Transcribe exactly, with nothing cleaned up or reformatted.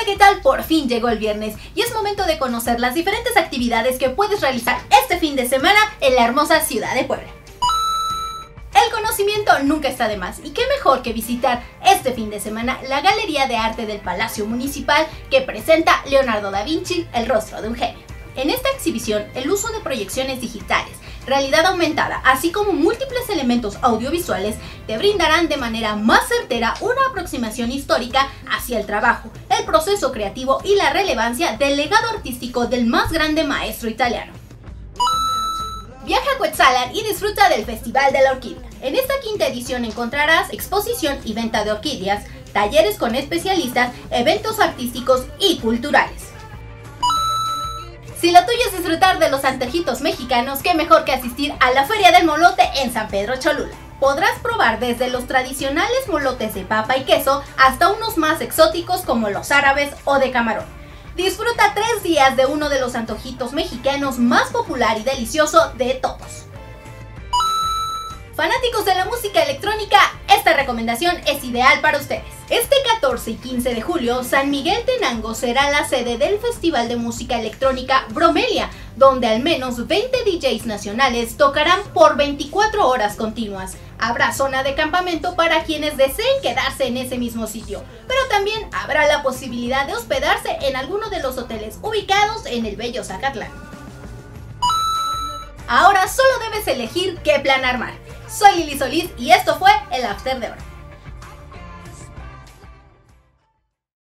Hola, ¿qué tal? Por fin llegó el viernes y es momento de conocer las diferentes actividades que puedes realizar este fin de semana en la hermosa ciudad de Puebla. El conocimiento nunca está de más y qué mejor que visitar este fin de semana la Galería de Arte del Palacio Municipal que presenta Leonardo da Vinci, el rostro de un genio. En esta exhibición, el uso de proyecciones digitales, realidad aumentada, así como múltiples elementos audiovisuales te brindarán de manera más certera una aproximación histórica hacia el trabajo, el proceso creativo y la relevancia del legado artístico del más grande maestro italiano. Viaja a Cuetzalan y disfruta del Festival de la Orquídea. En esta quinta edición encontrarás exposición y venta de orquídeas, talleres con especialistas, eventos artísticos y culturales. Si lo tuyo es disfrutar de los antojitos mexicanos, qué mejor que asistir a la Feria del Molote en San Pedro Cholula. Podrás probar desde los tradicionales molotes de papa y queso hasta unos más exóticos como los árabes o de camarón. Disfruta tres días de uno de los antojitos mexicanos más popular y delicioso de todos. Fanáticos de la música electrónica, esta recomendación es ideal para ustedes. Este catorce y quince de julio, San Miguel Tenango será la sede del Festival de Música Electrónica Bromelia, donde al menos veinte D Js nacionales tocarán por veinticuatro horas continuas. Habrá zona de campamento para quienes deseen quedarse en ese mismo sitio, pero también habrá la posibilidad de hospedarse en alguno de los hoteles ubicados en el bello Zacatlán. Ahora solo debes elegir qué plan armar. Soy Lili Solís y esto fue el After de Hora.